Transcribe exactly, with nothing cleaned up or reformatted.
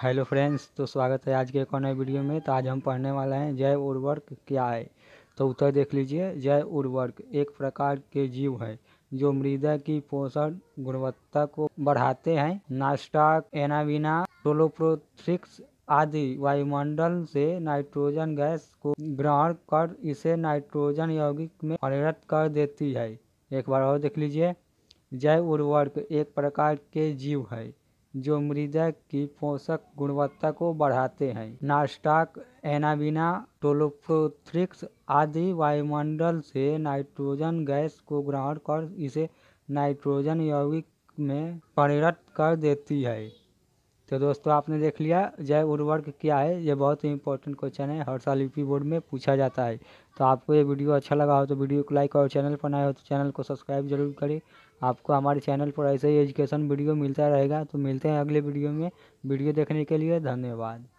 Hello friends, तो स्वागत है आज के एक और नए वीडियो में। तो आज हम पढ़ने वाले हैं जैव उर्वरक क्या है। तो उत्तर देख लीजिए। जैव उर्वरक एक प्रकार के जीव है जो मृदा की पोषण गुणवत्ता को बढ़ाते हैं। नाइट्रोजन, एनाविना, टोलोप्रोथिक्स आदि वायुमंडल से नाइट्रोजन गैस को ग्रहण कर इसे नाइट्रोजन यौगिक में परिणत कर देती है। एक बार और देख लीजिए। जैव उर्वरक एक प्रकार के जीव है जो मृदा की पोषक गुणवत्ता को बढ़ाते हैं। नाइट्रोजन, एनाविना, टोलोप्रोथिक्स आदि वायुमंडल से नाइट्रोजन गैस को ग्रहण कर इसे नाइट्रोजन यौगिक में परिणत कर देती है। तो दोस्तों, आपने देख लिया जैव उर्वरक क्या है। ये बहुत ही इंपॉर्टेंट क्वेश्चन है, हर साल यूपी बोर्ड में पूछा जाता है। तो आपको ये वीडियो अच्छा लगा हो तो वीडियो को लाइक और चैनल पर नए हो तो चैनल को सब्सक्राइब जरूर करें। आपको हमारे चैनल पर ऐसे ही एजुकेशन वीडियो मिलता रहेगा। तो मिलते हैं अगले वीडियो में। वीडियो देखने के लिए धन्यवाद।